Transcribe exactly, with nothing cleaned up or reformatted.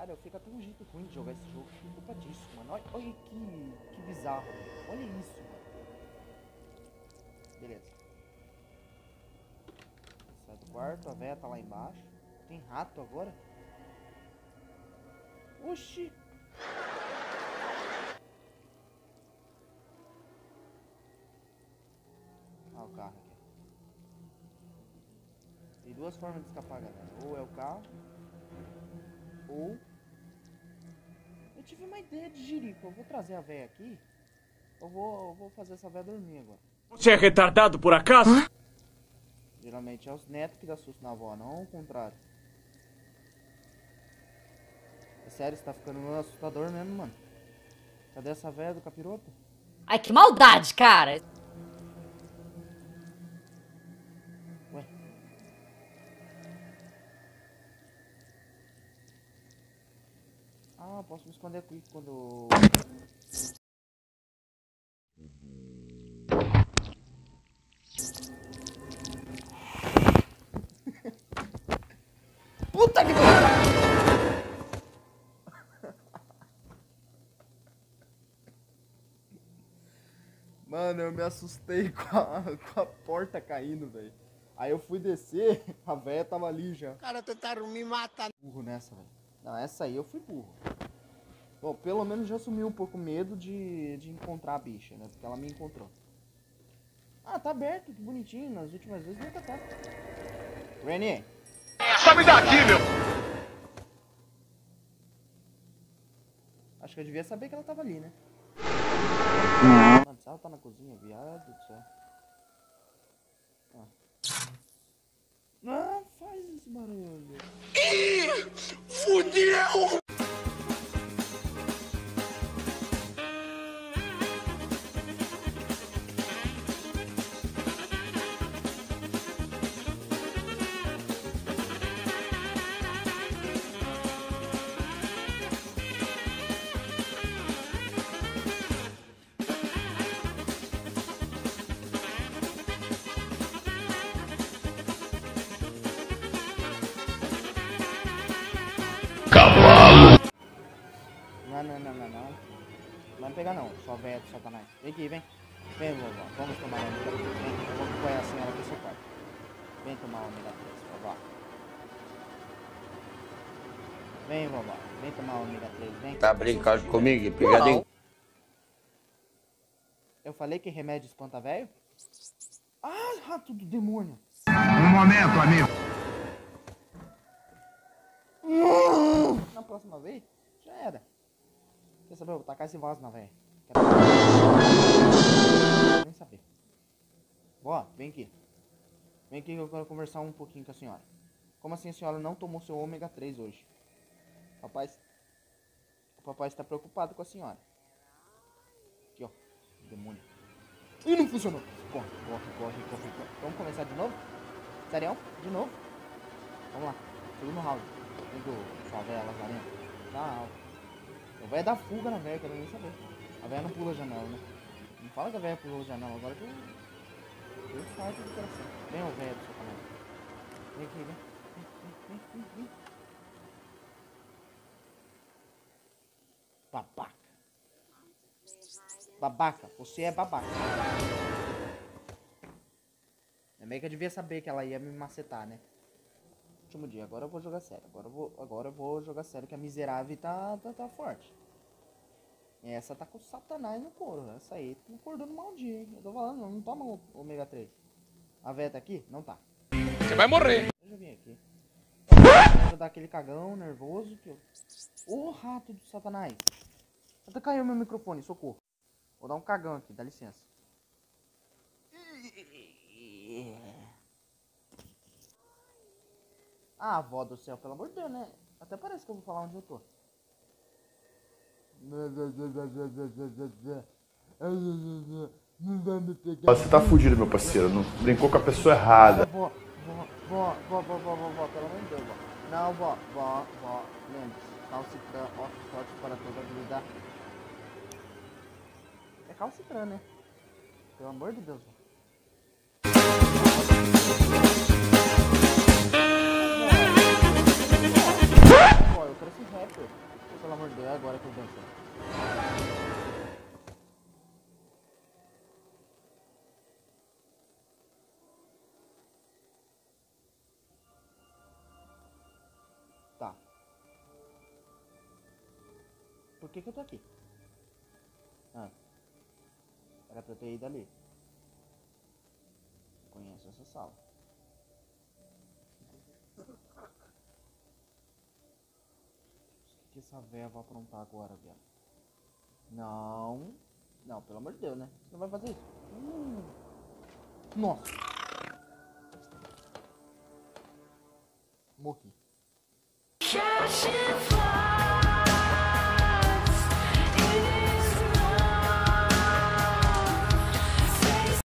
Cara, eu fico até um jeito ruim de jogar esse jogo por culpa disso, mano. Olha, olha que, que bizarro. Olha isso, mano. Beleza. Sai do quarto, a véia tá lá embaixo. Tem rato agora? Oxi! Ah, o carro aqui. Tem duas formas de escapar, galera. Ou é o carro, ou... Eu tive uma ideia de jirico. Eu vou trazer a véia aqui. Eu vou, eu vou fazer essa véia dormir agora. Você é retardado por acaso? Hã? Geralmente é os netos que dá susto na avó, não o contrário. É sério, você tá ficando assustador mesmo, mano. Cadê essa véia do capiroto? Ai, que maldade, cara! Ué. Ah, posso me esconder aqui quando... Puta que pariu! Mano, eu me assustei com a, com a porta caindo, velho. Aí eu fui descer, a véia tava ali já. Cara, tentaram me matar. Burro nessa, velho. Não, essa aí eu fui burro. Bom, pelo menos já sumiu um pouco o medo de, de encontrar a bicha, né? Porque ela me encontrou. Ah, tá aberto, que bonitinho. Nas últimas vezes nunca tá. Rennie! Só me dá aqui, meu! Acho que eu devia saber que ela tava ali, né? Mano, se ela tá na cozinha, viado do céu. Ah. Não, faz esse barulho. Ih, fudeu! Cavalo! Não, não, não, não, não. Não vai pegar não, só véia do satanás. Vem aqui, vem. Vem, vovó. Vamos tomar uma ômega três. Vem, eu vou acompanhar a senhora aqui no seu quarto. Vem tomar uma ômega três, vovó. Vem, vovó. Vem tomar uma ômega três, vem. Tá brincando comigo, pegadinho? Eu falei que remédio espanta velho? Ah, rato do demônio. Um momento, amigo. Na próxima vez, já era. Quer saber? Eu vou tacar esse vaso na véia. Nem saber. Ó, vem aqui. Vem aqui que eu quero conversar um pouquinho com a senhora. Como assim a senhora não tomou seu ômega três hoje? Rapaz, o papai está preocupado com a senhora. Aqui, ó. Demônio. Ih, não funcionou. Corre, corre, corre, corre, corre. Vamos começar de novo? Sério? De novo? Vamos lá. Segundo round. Tem do sua véia lazarenta. Não. A véia dá fuga na véia, quero nem saber. A véia não pula a janela, né? Não fala que a véia pulou a janela, agora que eu... Eu farto do coração. Vem, ó, véia do seu canal. Vem aqui, vem. Vem, vem, vem, vem. Babaca. Babaca, você é babaca. É meio que eu devia saber que ela ia me macetar, né? Último dia, agora eu vou jogar sério. Agora eu vou, agora eu vou jogar sério, que a miserável tá, tá, tá forte. Essa tá com o satanás no couro. Essa aí tá acordando mal dia, hein? Eu tô falando, não, não toma o ômega três. A véia tá aqui? Não tá. Você vai morrer. Eu já vim aqui. Eu vou dar aquele cagão nervoso que eu... Ô, rato do satanás. Até caiu meu microfone, socorro. Vou dar um cagão aqui, dá licença. Ah, avó do céu, pelo amor de Deus, né? Até parece que eu vou falar onde eu tô. Você tá fudido, meu parceiro. Não brincou com a pessoa errada. Vó, vó, vó, vó, vó, vó, vó, vó, pelo amor de Deus, vó. Não, vó, vó, vó, lembre-se. Calcitran, ossos fortes para toda a vida. É calcitran, né? Pelo amor de Deus, vó. Vó, eu trouxe rapper. que que eu tô aqui? Ah. Era pra eu ter ido ali. Conheço essa sala. O que essa véia vai aprontar agora, velho? Não. Não, pelo amor de Deus, né? Você não vai fazer isso. Hum. Nossa. Morri.